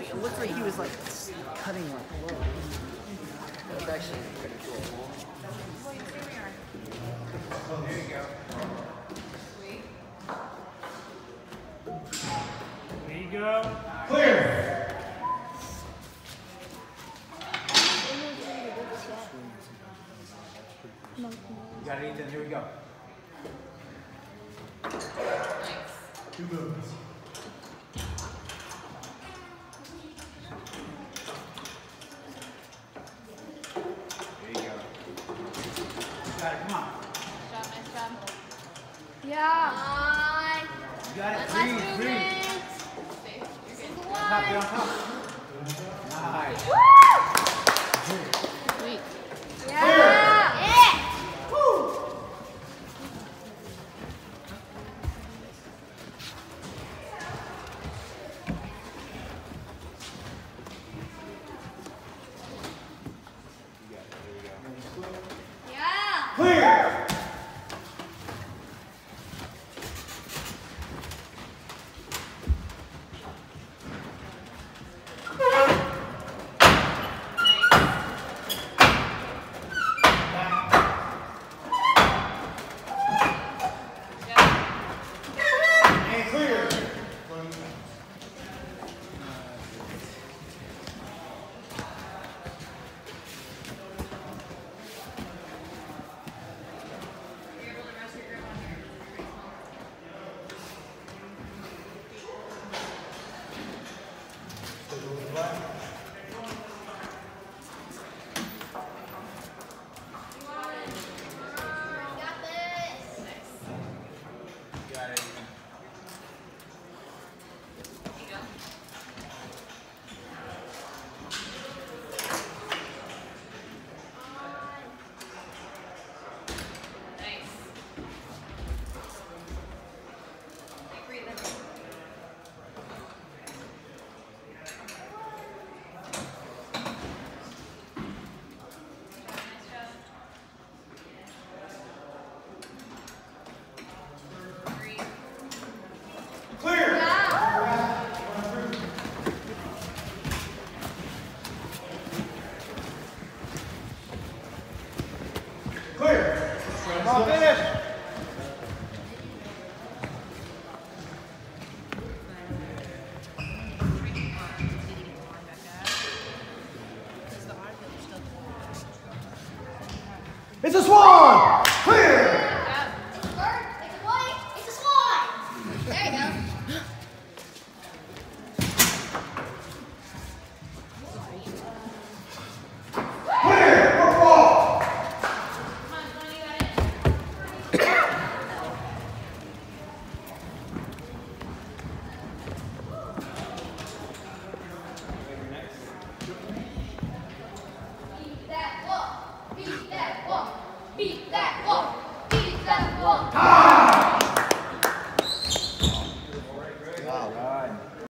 it looked like he was like cutting like low. That's actually pretty cool. There you go. Sweet. There you go. Clear. You got it, Ethan. Here we go. Nice. 2 movements. There you go. You got it. Come on. Nice job. Yeah. You got it. Nice Breathe. movement. Breathe. Safe. You're good. On top. Get on top. Nice. Sweet. Yeah. Woo! You got it. There we go. Yeah. Clear. And clear. You're able to rest your grip on here. Got this. You got it. There you go. Nice. Keep breathing. Nice job. Breathe. Clear. Clear. Come on, finish. It's a swan. Clear. Yep. It's a swan. There you go.